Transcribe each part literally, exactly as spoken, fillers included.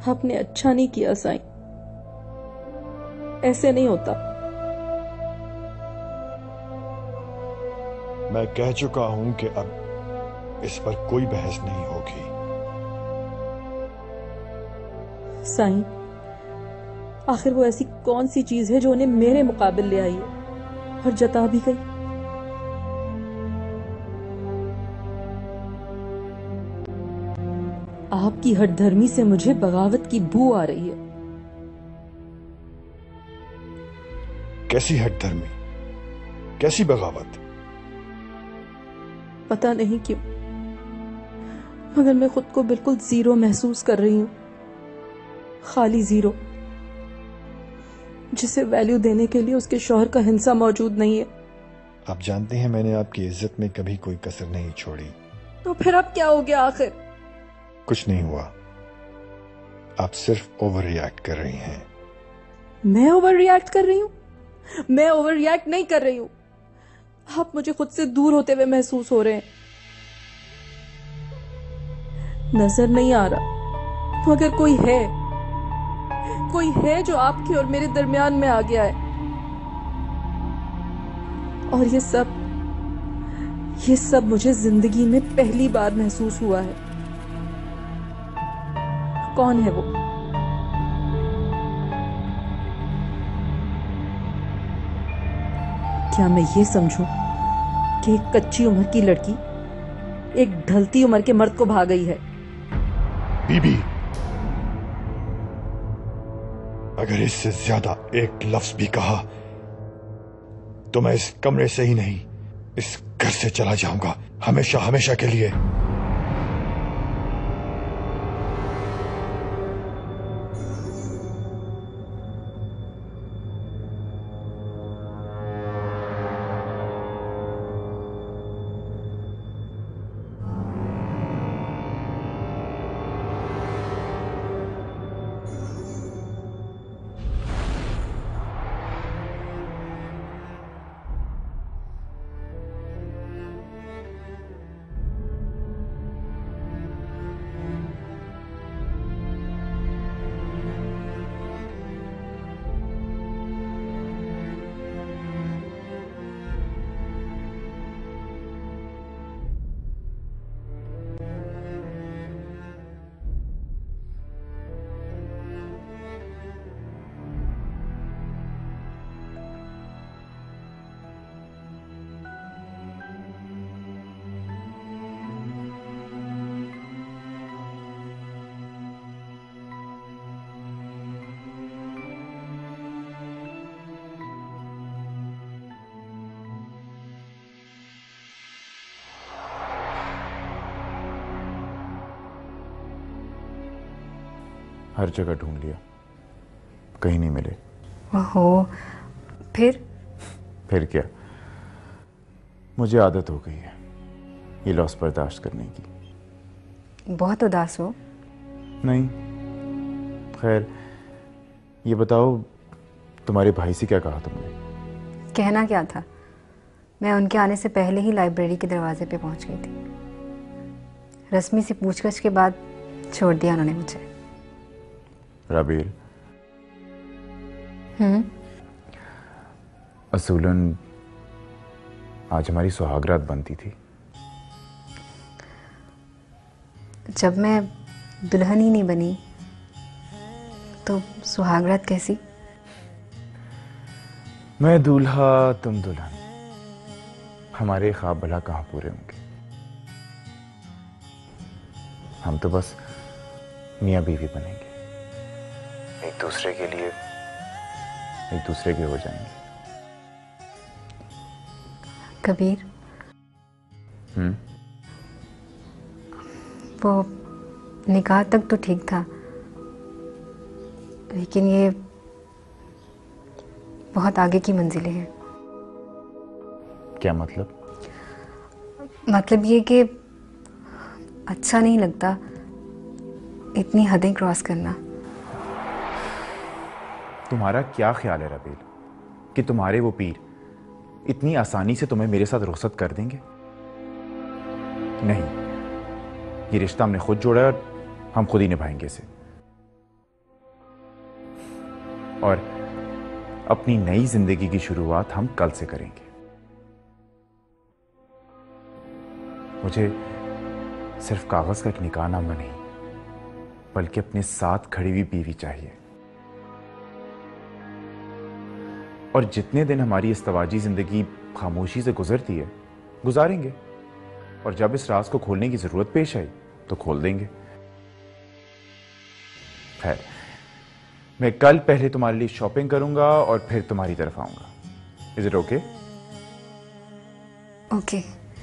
आपने अच्छा नहीं किया साईं, ऐसे नहीं होता। मैं कह चुका हूं कि अब इस पर कोई बहस नहीं होगी। साईं, आखिर वो ऐसी कौन सी चीज है जो उन्हें मेरे मुकाबिल ले आई है और जता भी गई? आपकी हठधर्मी से मुझे बगावत की बू आ रही है। कैसी हठधर्मी, कैसी बगावत? पता नहीं क्यों, मगर मैं खुद को बिल्कुल जीरो महसूस कर रही हूं। खाली जीरो, जिसे वैल्यू देने के लिए उसके शौहर का हिंसा मौजूद नहीं है। आप जानते हैं मैंने आपकी इज्जत में कभी कोई कसर नहीं छोड़ी। तो फिर अब क्या हो गया आखिर? कुछ नहीं हुआ, आप सिर्फ ओवर रिएक्ट कर रही हैं। मैं ओवर रिएक्ट कर रही हूं? मैं ओवर रिएक्ट नहीं कर रही हूं। आप मुझे खुद से दूर होते हुए महसूस हो रहे हैं। नजर नहीं आ रहा, मगर कोई है, कोई है जो आपके और मेरे दरमियान में आ गया है। और ये सब ये सब मुझे जिंदगी में पहली बार महसूस हुआ है। कौन है वो? क्या मैं ये समझूं कि एक कच्ची उम्र की लड़की एक ढलती उम्र के मर्द को भाग गई है? बीबी, अगर इससे ज्यादा एक लफ्ज भी कहा तो मैं इस कमरे से ही नहीं, इस घर से चला जाऊंगा, हमेशा हमेशा के लिए। हर जगह ढूंढ लिया, कहीं नहीं मिले। ओहो, फिर? फिर क्या, मुझे आदत हो गई है ये लॉस बर्दाश्त करने की। बहुत उदास हो? नहीं, खैर ये बताओ, तुम्हारे भाई से क्या कहा तुमने? कहना क्या था, मैं उनके आने से पहले ही लाइब्रेरी के दरवाजे पे पहुंच गई थी। रस्मी सी पूछगछ के बाद छोड़ दिया उन्होंने मुझे। राबेल, हम्म असूलन आज हमारी सुहागरात बनती थी। जब मैं दुल्हन ही नहीं बनी तो सुहागरात कैसी? मैं दूल्हा तुम दुल्हन, हमारे ख्वाब भला कहाँ पूरे होंगे। हम तो बस मियाँ बीवी बनेंगे, एक दूसरे के लिए एक दूसरे के हो जाएंगे। कबीर, हम्म वो निकाह तक तो ठीक था, लेकिन ये बहुत आगे की मंजिलें हैं। क्या मतलब? मतलब ये कि अच्छा नहीं लगता इतनी हदें क्रॉस करना। तुम्हारा क्या ख्याल है रबील कि तुम्हारे वो पीर इतनी आसानी से तुम्हें मेरे साथ रुखसत कर देंगे? नहीं, ये रिश्ता हमने खुद जोड़ा है और हम खुद ही निभाएंगे इसे। और अपनी नई जिंदगी की शुरुआत हम कल से करेंगे। मुझे सिर्फ कागज का एक निकाहनामा नहीं, बल्कि अपने साथ खड़ी हुई बीवी चाहिए। और जितने दिन हमारी इस तवाजी जिंदगी खामोशी से गुजरती है, गुजारेंगे। और जब इस राज को खोलने की जरूरत पेश आई तो खोल देंगे। खैर, मैं कल पहले तुम्हारे लिए शॉपिंग करूंगा और फिर तुम्हारी तरफ आऊंगा। Is it okay? ओके।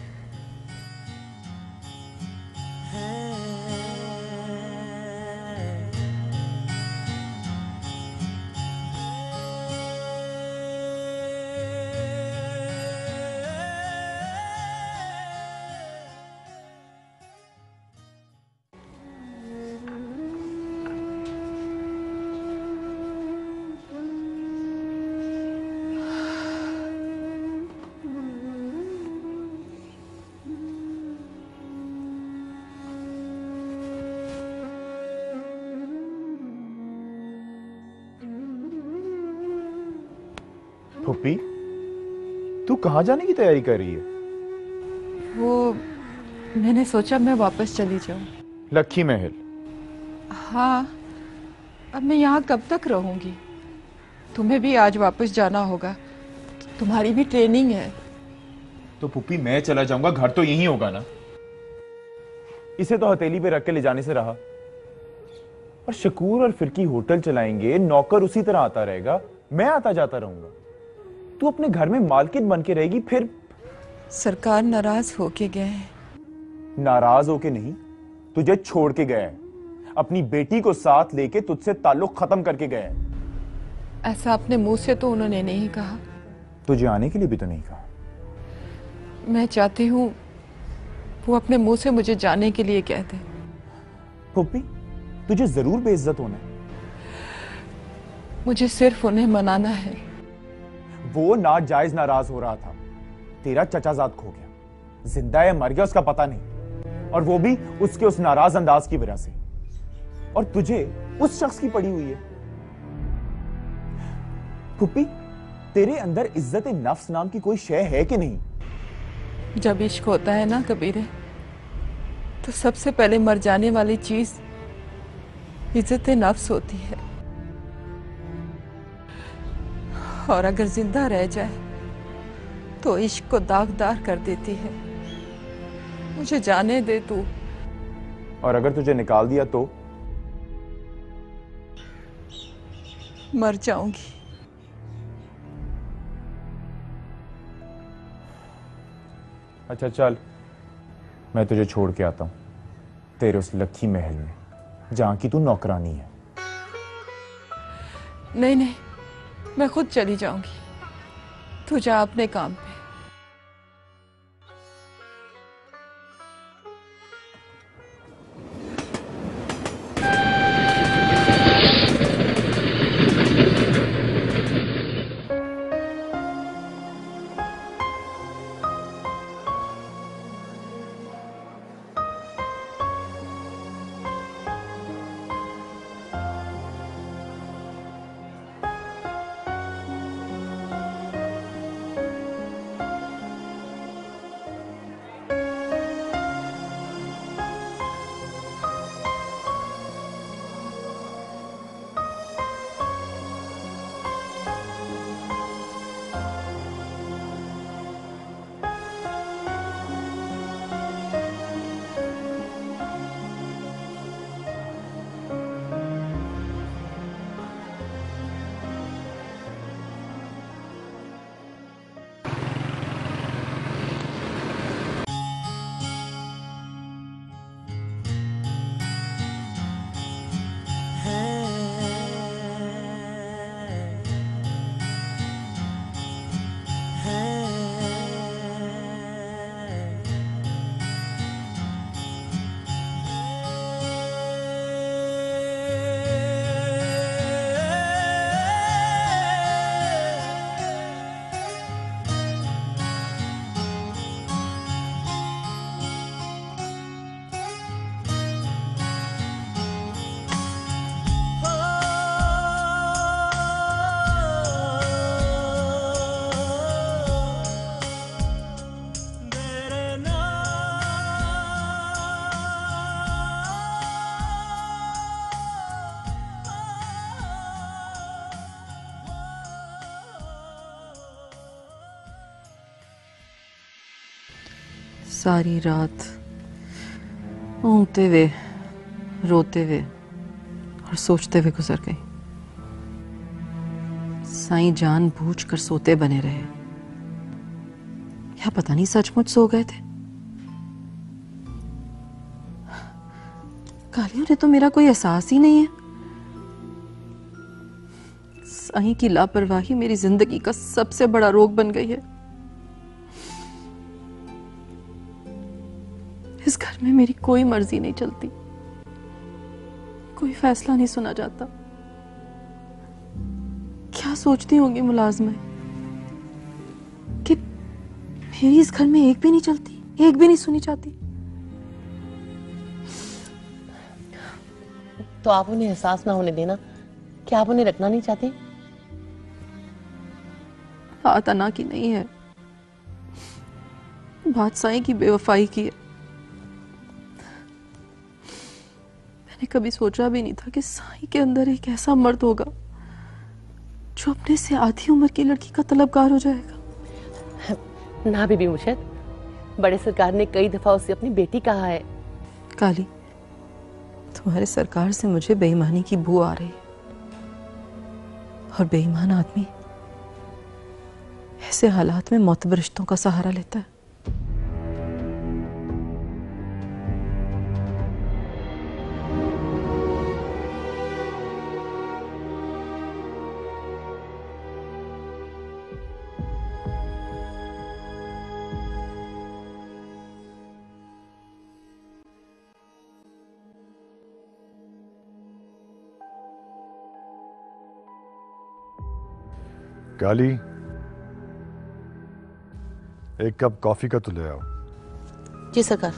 फुप्पी, तू कहां जाने की तैयारी कर रही है? वो मैंने सोचा मैं वापस चली जाऊं। लक्की महल? हाँ, अब मैं यहाँ कब तक रहूंगी? तुम्हें भी आज वापस जाना होगा, तुम्हारी भी ट्रेनिंग है। तो पुप्पी मैं चला जाऊंगा, घर तो यहीं होगा ना। इसे तो हथेली पे रख के ले जाने से रहा। और शकूर और फिरकी होटल चलाएंगे, नौकर उसी तरह आता रहेगा, मैं आता जाता रहूंगा। तू अपने घर में मालकिन बन के रहेगी। फिर सरकार नाराज होके गए हैं। नाराज होके नहीं, तुझे छोड़ के गए हैं। अपनी बेटी को साथ लेके तुझसे ताल्लुक खत्म करके गए हैं। ऐसा अपने मुंह से तो उन्होंने नहीं कहा। तुझे आने के लिए भी तो नहीं कहा। मैं चाहती हूँ वो अपने मुंह से मुझे जाने के लिए कह दे। पुप्पी, तुझे जरूर बेइज्जत होना है। मुझे सिर्फ उन्हें मनाना है। वो नाजायज नाराज हो रहा था। तेरा चचाजाद खो गया, जिंदा है मर गया उसका पता नहीं, और वो भी उसके उस नाराज अंदाज की वजह से। और तुझे उस शख्स की पड़ी हुई है। पुप्पी, तेरे अंदर इज्जत नफ्स नाम की कोई शय है कि नहीं? जब इश्क होता है ना कबीरे, तो सबसे पहले मर जाने वाली चीज इज्जत नफ्स होती है। और अगर जिंदा रह जाए तो इश्क को दागदार कर देती है। मुझे जाने दे तू। और अगर तुझे निकाल दिया तो? मर जाऊंगी। अच्छा चल, मैं तुझे छोड़ के आता हूं तेरे उस लक्की महल में, जहां की तू नौकरानी है। नहीं नहीं, मैं खुद चली जाऊंगी। तू जा अपने काम पे। सारी रात ऊँगते हुए, रोते हुए और सोचते हुए गुजर गई। साईं जानबूझ कर सोते बने रहे या पता नहीं सचमुच सो गए थे। कालियों ने तो मेरा कोई एहसास ही नहीं है। साईं की लापरवाही मेरी जिंदगी का सबसे बड़ा रोग बन गई है। इस घर में मेरी कोई मर्जी नहीं चलती, कोई फैसला नहीं सुना जाता। क्या सोचती होंगी मुलाजमें कि मेरी इस घर में एक भी नहीं चलती, एक भी नहीं सुनी जाती। तो आप उन्हें एहसास ना होने देना कि आप उन्हें रखना नहीं चाहती। बात अना की नहीं है, बात साईं की बेवफाई की है। मैंने कभी सोचा भी नहीं था कि साईं के अंदर एक ऐसा मर्द होगा जो अपने से आधी उम्र की लड़की का तलबगार हो जाएगा। ना बीबी मुर्शिद, बड़े सरकार ने कई दफा उससे अपनी बेटी कहा है। काली, तुम्हारे सरकार से मुझे बेईमानी की बू आ रही है, और बेईमान आदमी ऐसे हालात में मोतबर रिश्तों का सहारा लेता है। काली, एक कप कॉफी का तो ले आओ। जी सरकार।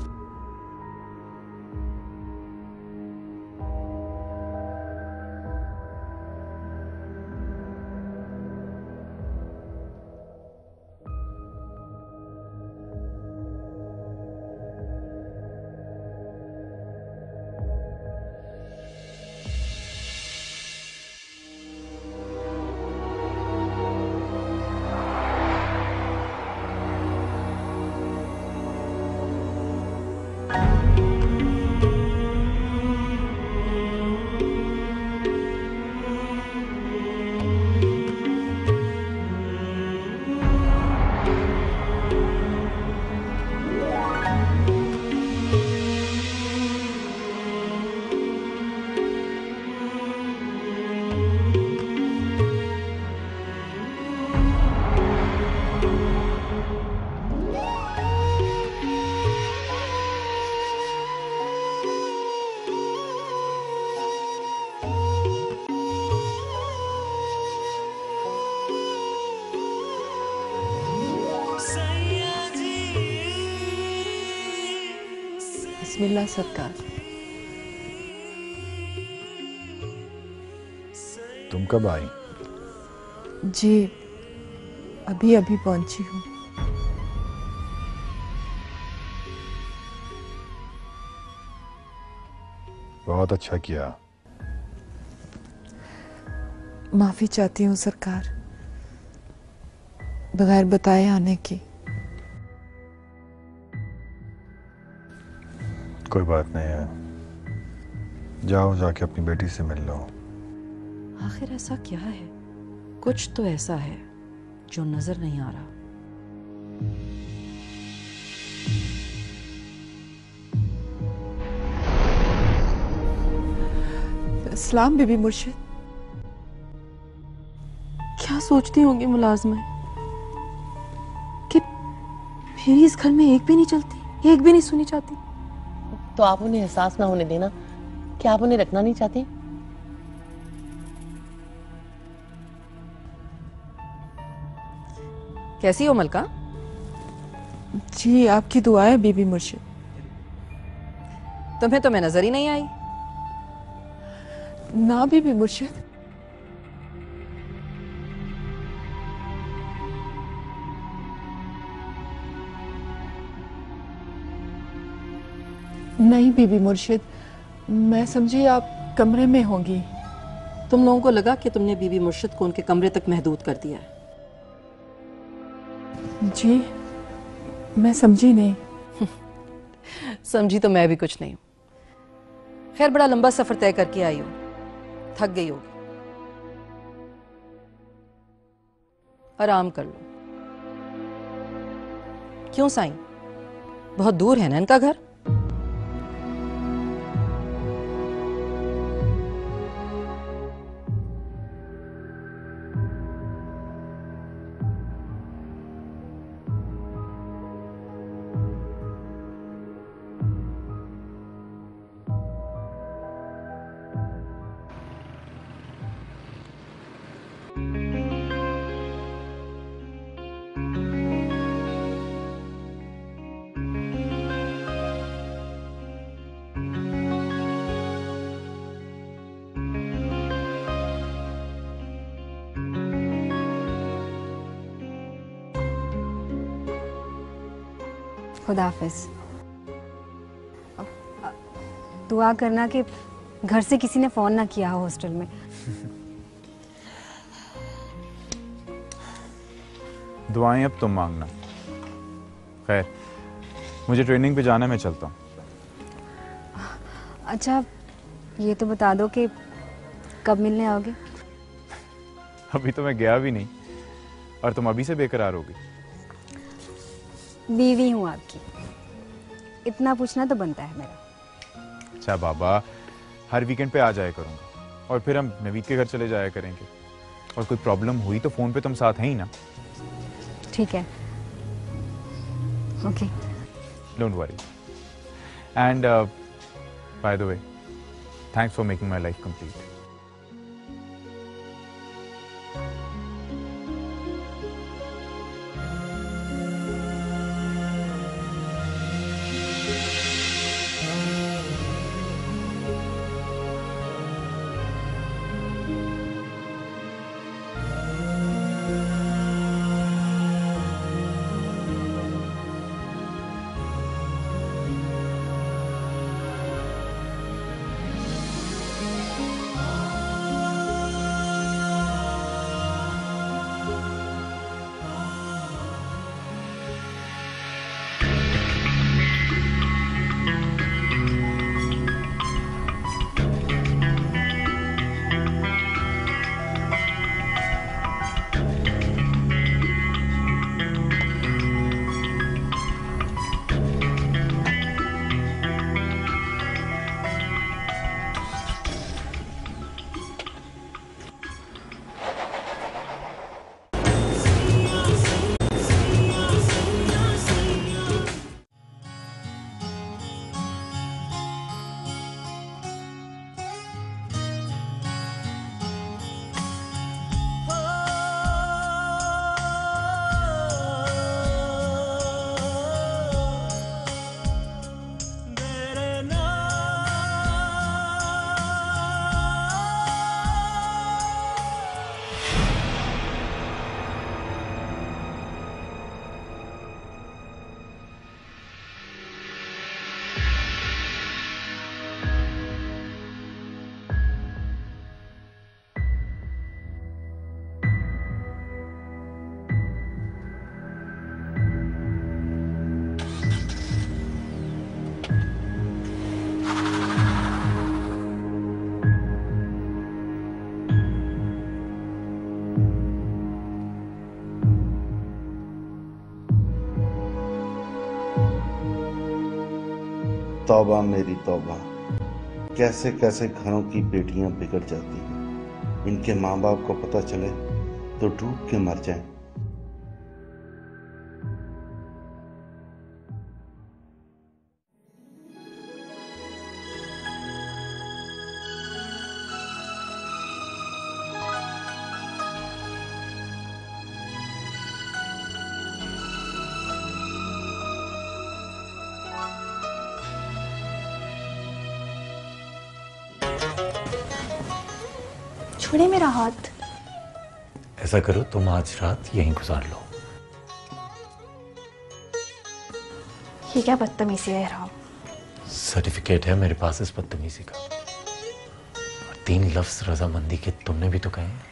बिस्मिल्लाह सरकार। तुम कब आई? जी अभी अभी पहुंची हूँ। बहुत अच्छा किया। माफी चाहती हूँ सरकार, बगैर बताए आने की। कोई बात नहीं है, जाओ जाके अपनी बेटी से मिल लो। आखिर ऐसा क्या है? कुछ तो ऐसा है जो नजर नहीं आ रहा। इस्लाम बीबी मुर्शिद। क्या सोचती होंगी मुलाजमें कि मेरी इस घर में एक भी नहीं चलती, एक भी नहीं सुनी जाती। तो आप उन्हें एहसास ना होने देना कि आप उन्हें रखना नहीं चाहती। कैसी हो मलका? जी आपकी दुआ है बीबी मुर्शिद। तुम्हें तो मैं नजर ही नहीं आई। ना बीबी मुर्शिद, नहीं बीबी मुर्शिद, मैं समझी आप कमरे में होंगी। तुम लोगों को लगा कि तुमने बीबी मुर्शिद को उनके कमरे तक महदूद कर दिया है। जी मैं समझी नहीं। समझी तो मैं भी कुछ नहीं हूं। खैर बड़ा लंबा सफर तय करके आई हो, थक गई होगी, आराम कर लो। क्यों साईं, बहुत दूर है ना इनका घर? खुदा हाफिज। दुआ करना कि घर से किसी ने फोन ना किया हो हॉस्टल में। दुआएं अब तुम मांगना। खैर मुझे ट्रेनिंग पे जाना है, मैं चलता हूँ। अच्छा ये तो बता दो कि कब मिलने आओगे? अभी तो मैं गया भी नहीं और तुम अभी से बेकरार होगी। बीवी हूँ आपकी, इतना पूछना तो बनता है मेरा। अच्छा बाबा, हर वीकेंड पे आ जाया करूँगा और फिर हम नवीद के घर चले जाया करेंगे। और कोई प्रॉब्लम हुई तो फोन पे तुम साथ हैं ही ना? ठीक है, okay. Don't worry. And by the way, thanks for making my life complete. तौबा मेरी तौबा, कैसे कैसे घरों की बेटियां बिगड़ जाती हैं। इनके माँ बाप को पता चले तो डूब के मर जाएं। छोड़े मेरा हाथ। ऐसा करो तुम आज रात यहीं गुजार लो। ये क्या बदतमीजी है राव? सर्टिफिकेट है मेरे पास इस बदतमीजी का, और तीन लफ्ज रजामंदी के तुमने भी तो कहे।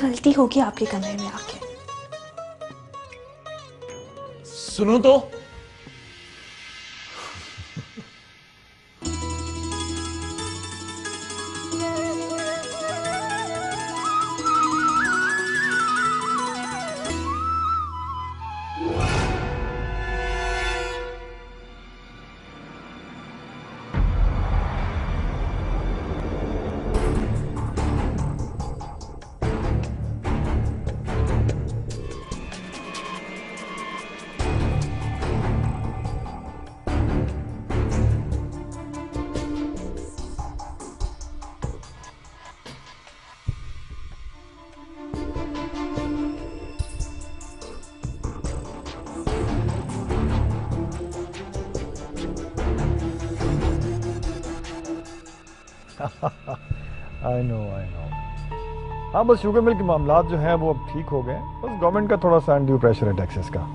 गलती होगी आपके कमरे में आके। सुनो तो। I know I know. हाँ, बस शुगर मिल के मामला जो हैं वो अब ठीक हो गए। बस गवर्नमेंट का थोड़ा सा अनड्यू प्रेशर है टैक्सेस का।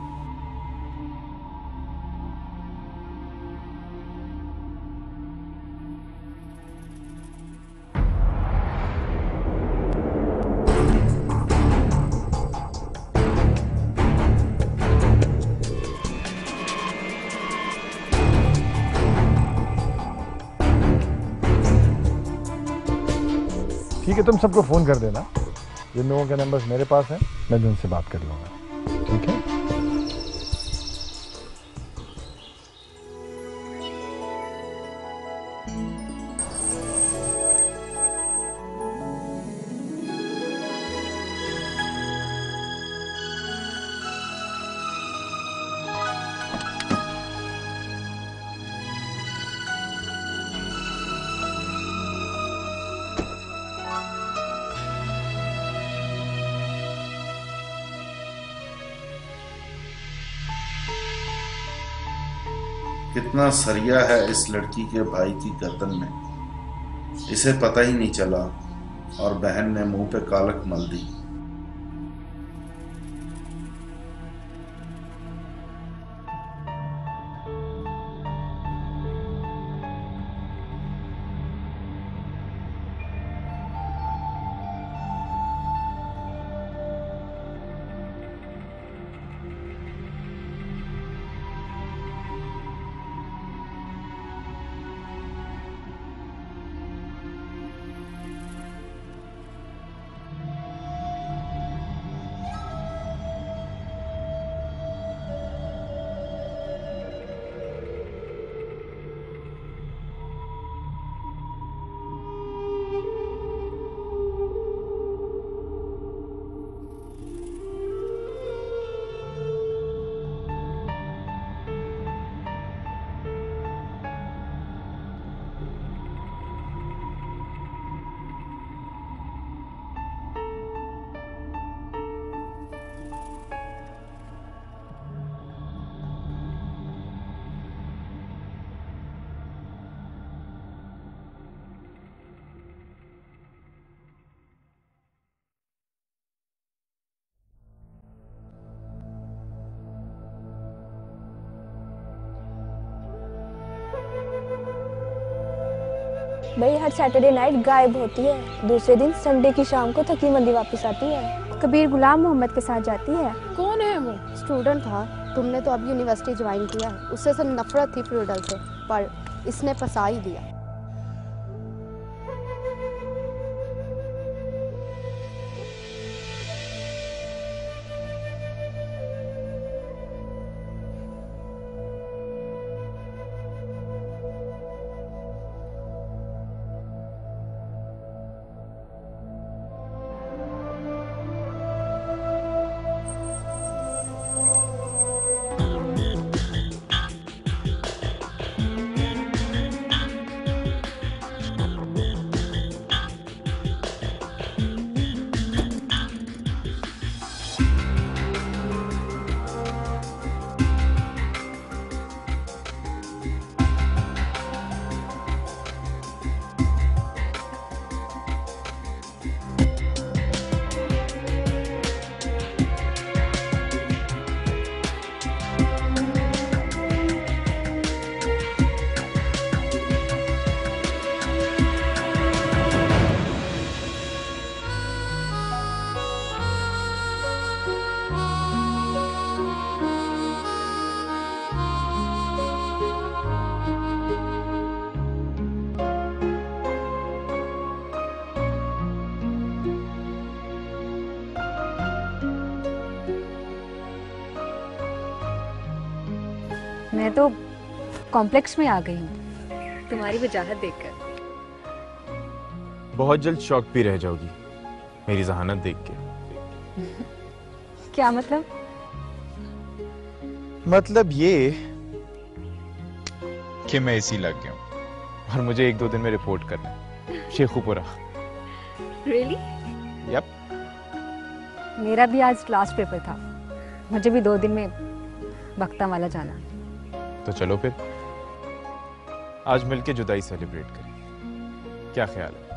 ठीक है, तुम सबको फोन कर देना। जिन लोगों के नंबर्स मेरे पास हैं मैं भी उनसे बात कर लूंगा। ठीक है? कितना सरिया है इस लड़की के भाई की गर्दन में, इसे पता ही नहीं चला और बहन ने मुंह पे कालक मल दी। भाई हर सैटरडे नाइट गायब होती है, दूसरे दिन संडे की शाम को थकी मंदी वापस आती है। कबीर गुलाम मोहम्मद के साथ जाती है। कौन है वो? स्टूडेंट था, तुमने तो अब यूनिवर्सिटी ज्वाइन किया। उससे से नफरत थी प्रूडल से, पर इसने फंसा ही दिया। मैं तो कॉम्प्लेक्स में आ गई हूँ तुम्हारी वजाहत देखकर। बहुत जल्द शॉक भी रह जाओगी मेरी जहानत देख के। क्या मतलब? मतलब ये कि मैं इसी लग गया हूँ और मुझे एक दो दिन में रिपोर्ट करना है शेखुपुरा। रियली? यप। मेरा भी आज लास्ट पेपर था, मुझे भी दो दिन में बख्ता वाला जाना। तो चलो फिर आज मिलके जुदाई सेलिब्रेट करें, क्या ख्याल है?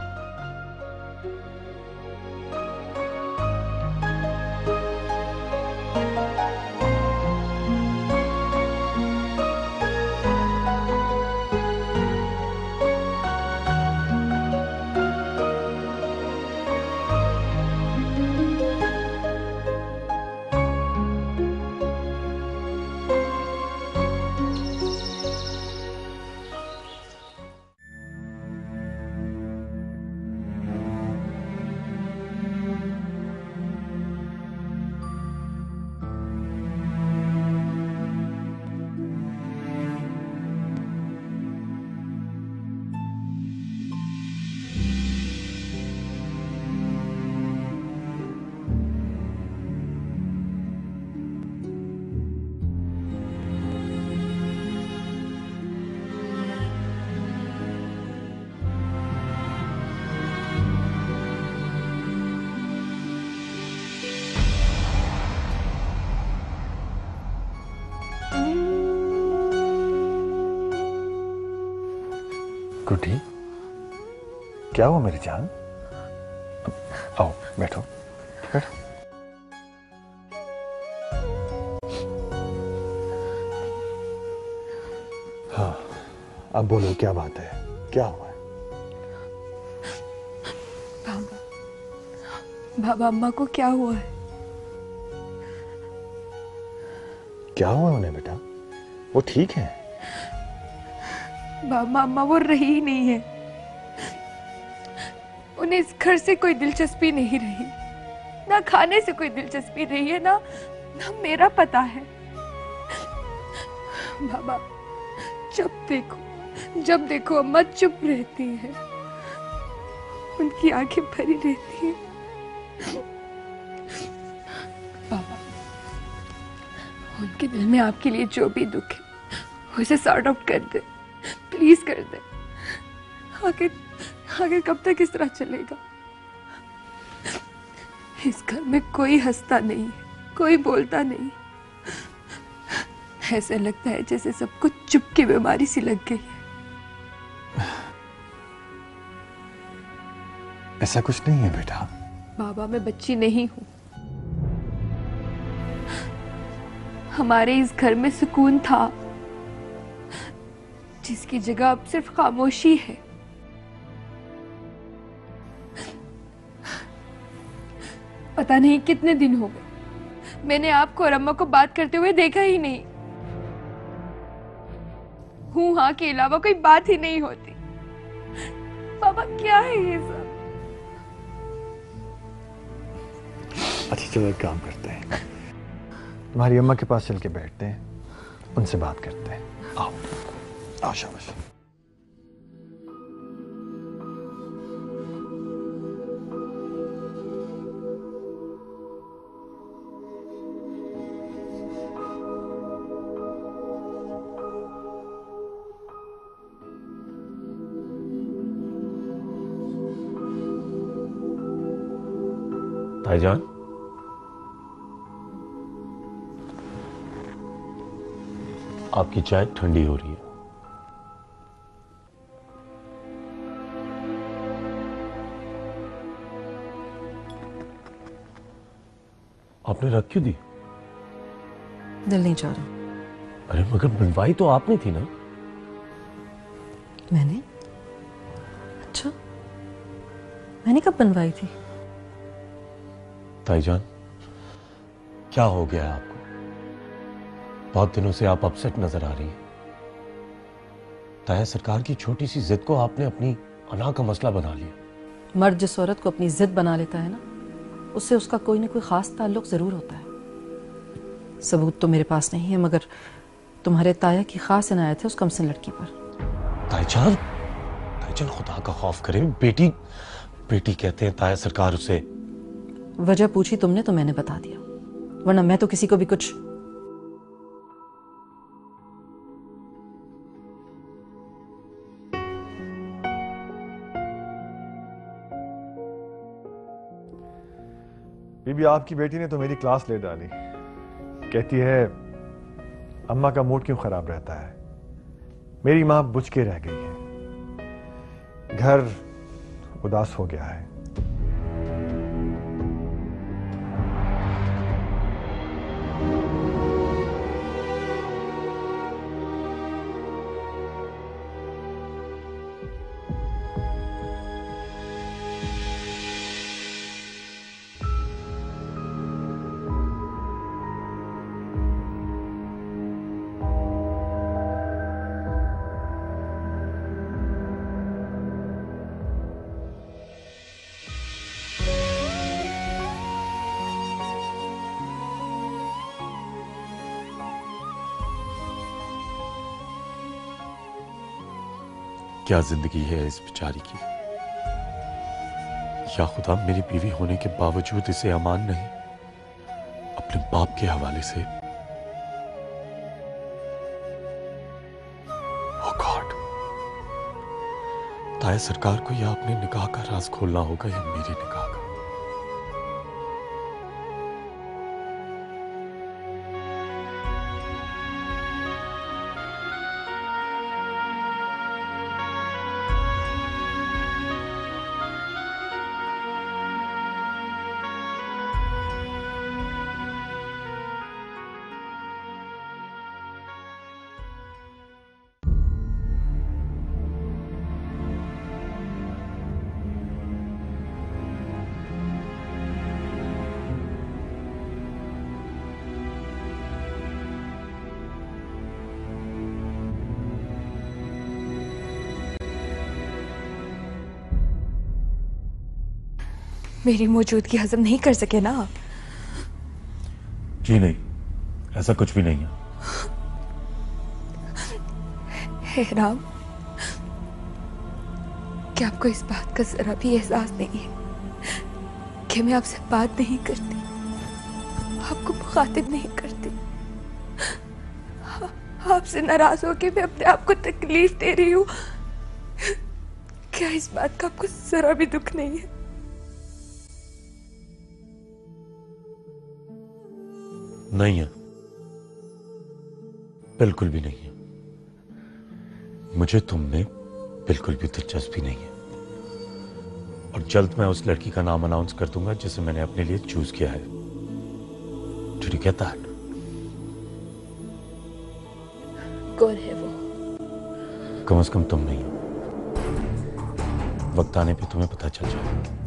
गुड्डी, क्या हुआ मेरी जान? आओ बैठो बैठो। हाँ अब बोलो क्या बात है, क्या हुआ है? बाबा, बाबा अम्मा को क्या हुआ है? क्या हुआ उन्हें बेटा? वो ठीक है? बाबा अम्मा वो रही ही नहीं है, उन्हें इस घर से कोई दिलचस्पी नहीं रही, ना खाने से कोई दिलचस्पी रही है, ना ना मेरा पता है। बाबा जब देखो जब देखो अम्मा चुप रहती है, उनकी आंखें भरी रहती है। बाबा उनके दिल में आपके लिए जो भी दुख है उसे सॉर्ट आउट कर दे, प्लीज कर दे। आखिर आखिर कब तक इस तरह चलेगा? इस घर में कोई हंसता नहीं है, कोई बोलता नहीं, ऐसे लगता है जैसे सबको चुप की बीमारी सी लग गई है। ऐसा कुछ नहीं है बेटा। बाबा मैं बच्ची नहीं हूं, हमारे इस घर में सुकून था जिसकी जगह अब सिर्फ खामोशी है। पता नहीं कितने दिन हो गए मैंने आपको और अम्मा को बात करते हुए देखा ही नहीं। हूं हाँ के अलावा कोई बात ही नहीं होती। बाबा क्या है ये सब? अच्छा चलो एक काम करते हैं, तुम्हारी अम्मा के पास चल के बैठते हैं, उनसे बात करते हैं। आओ आओ शाबाश। भाईजान आपकी चाय ठंडी हो रही है। आपने रख क्यों दी? दिल नहीं चाह रहा। अरे मगर बनवाई तो आपने थी ना? मैंने? अच्छा मैंने कब बनवाई थी? ताईजान क्या हो गया है आपको? बहुत दिनों से आप अपसेट नजर आ रही हैं। ताया सरकार की छोटी सी जिद को आपने अपनी अना का मसला बना लिया। मर्द जिस औरत को अपनी जिद बना लेता है ना, उससे उसका कोई ना कोई खास ताल्लुक जरूर होता है। सबूत तो मेरे पास नहीं है, मगर तुम्हारे ताया की खास इनायत है उस कमसिन लड़की पर। ताईजान, ताईजान खुदा का खौफ करे, बेटी बेटी कहते हैं ताया सरकार उसे। वजह पूछी तुमने तो मैंने बता दिया, वरना मैं तो किसी को भी कुछ। बीबी, आपकी बेटी ने तो मेरी क्लास ले डाली। कहती है अम्मा का मूड क्यों खराब रहता है, मेरी मां बुझ के रह गई है, घर उदास हो गया है। क्या जिंदगी है इस बेचारी की। या खुदा, मेरी बीवी होने के बावजूद इसे अमान नहीं, अपने बाप के हवाले से। ओह गॉड, ताया सरकार को या अपने निकाह का राज खोलना होगा या मेरी निकाह का। मेरी मौजूदगी हजम नहीं कर सके ना आप? जी नहीं, ऐसा कुछ भी नहीं है। हे राम, क्या आपको इस बात का जरा भी एहसास नहीं है कि मैं आपसे बात नहीं करती, आपको मुखातिब नहीं करती, आपसे नाराज होकर मैं अपने आप को तकलीफ दे रही हूँ? क्या इस बात का आपको जरा भी दुख नहीं है? नहीं है, बिल्कुल भी नहीं है। मुझे तुमने बिल्कुल भी दिलचस्पी नहीं है, और जल्द मैं उस लड़की का नाम अनाउंस कर दूंगा जिसे मैंने अपने लिए चूज किया है। Did you get that? कौन है वो? कम से कम तुम नहीं हो। वक्त आने पे तुम्हें पता चल जाएगा।